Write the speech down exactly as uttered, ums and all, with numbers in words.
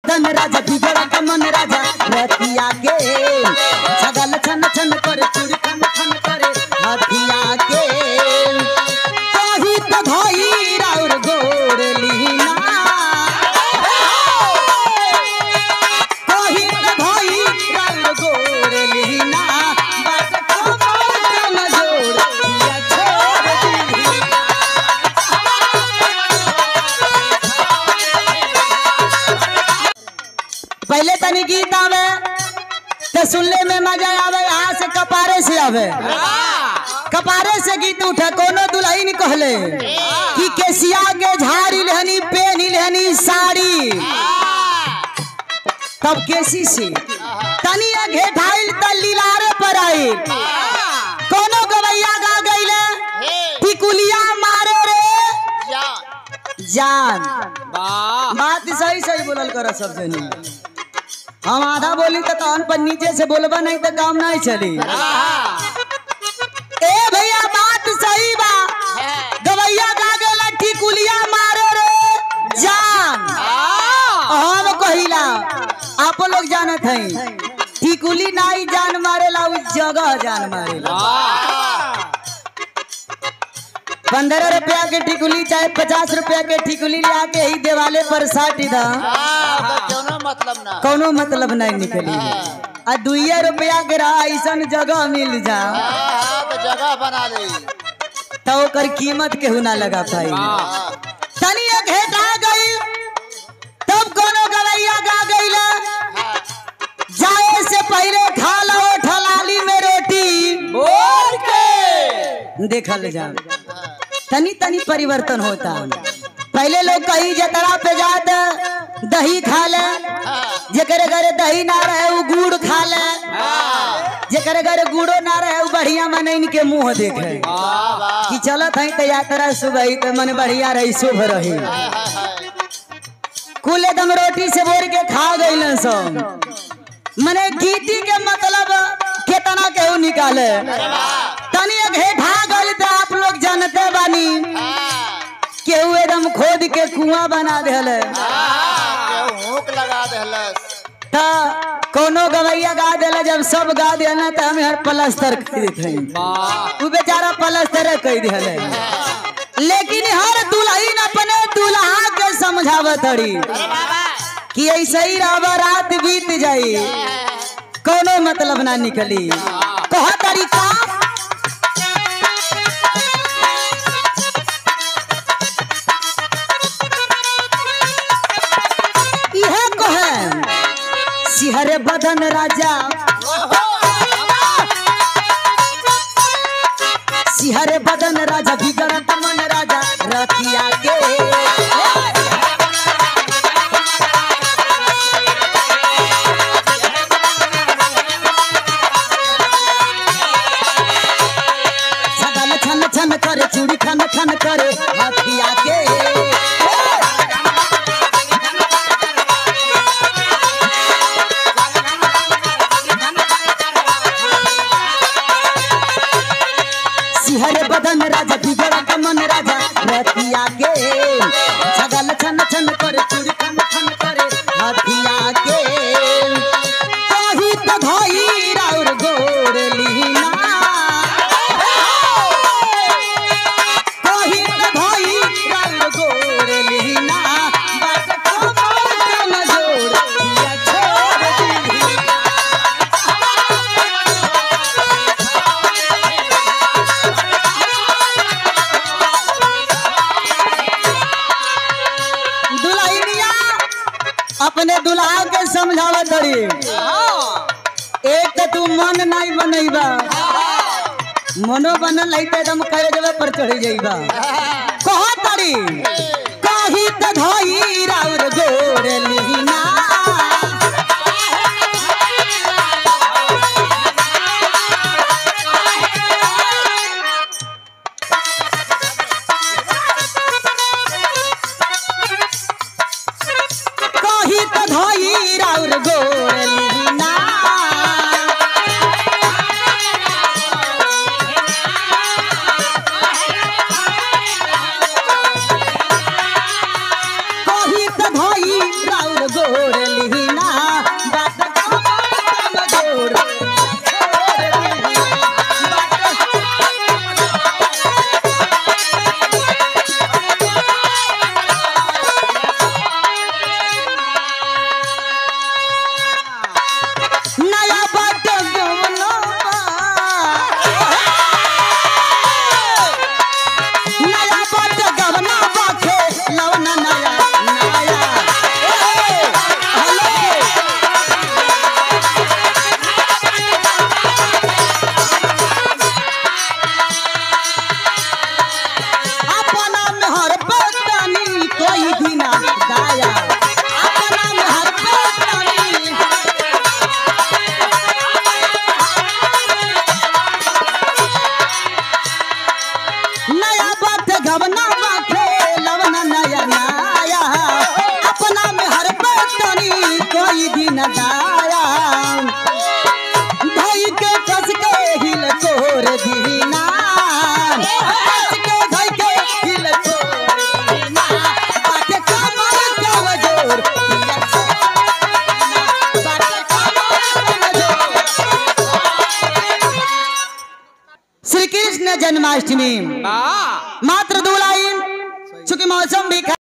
धन राजा बिगड़ का मन राजा रतिया के छगल छन छन कर चूड़ी खन खन करे हथिया के कही तो धोई राउर गोर लीना कही तो धोई राउर गोर लीना बस कमर के न जोड़ या छोड़ दी पहले तनी गीत आवे तो सुनने में मजा आवे यहाँ से कपारे से आवे कपारे से गीत उठे कोनो दुल्हन कहले कि केसिया के झाड़ी लेहनी पेनी लेहनी साड़ी तब केसी से तनी घेठाइल त लीलारे पर आई कोनो गवैया गा गईले टिकुलिया मारे रे जान बात सही सही बोलल कर सब जनी हम आधा बोली तो तहन पर नीचे से बोलबा नहीं तो काम नहीं चली ए भैया बात सही बा गवैया गा गेला टिकुलिया मारे रे जान हम कहिला आप लोग जानत हई टिकुली नहीं जान मारेला उस जगह जान मारेला पंद्रह रुपया के टिकुली चाहे पचास रुपया के टिकुली ला के ही देवाले पर साट दा कोनो मतलब ना कोनो मतलब नहीं निकली आ दुइये रुपया के रहा ऐसा जगह मिल जा तो जगह बना ले तो ओकर कीमत केहू ना लगा पाई तनी एक हेटा गई तब कोनो गवैया गा गईला जाए से पहले खा लो ठलाली में रोटी बोल के देखल जा तनी तनी परिवर्तन होता पहले लोग कहीं जतरा पे जाते दही खा ले जेकरे घरे दही ना रहे वो गुड़ खा ले जेकरे घरे गुड़ो ना रहे वो बढ़िया मन इनके मुंह देखे कि चलत है तो यात्रा सुबह तो मन बढ़िया रही शुभ रही कुल एकदम रोटी से बोर के खा गई सब मने गीती के मतलब केतना केहू निकाले तनी घेठा गई तो आप लोग जानते बानी केहू एकदम खोद के कुआं बना देले हुक लगा देलस ता कोनो गवैया गा देला जब सब गा देना तो हम हर प्लास्टर कर देते वो बेचारा प्लास्टर कर देले लेकिन हर दुल्हन अपने दुल्हा के समझावत हड़ी कि ऐसे ही रहा रात बीत जाई कोनो मतलब ना निकली कहा तरीका यह कहे सिहरे बदन राजा सिहरे बदन राजा बिगड़त मन राजा रतिया के छन करे चूड़ी खन खन करे हथिया के सिहरे बदन राजा बिगड़ का मन राजा रतिया के छगल छन छन करे चूड़ी खन खन करे हथिया के कही तो धोई राउर गोर लीना अपने दुल्हा के समझावा तड़ी एक तो तू मन नहीं बनैबा मनो बनल है तो एकदम करे जगह पर चढ़ी जाइबा कहा तड़ी कही तो धोई राउर गोर लीना कही तो धोई राउर गोर लीना कोई दिन दाया भाई के कस के हिल तोर दीना कस के भाई के हिल तोर दीना बाटे कमर कम जोर बाटे कमर कम जोर। श्री कृष्ण जन्माष्टमी मात्र दो लाइन चूंकि मौसम भी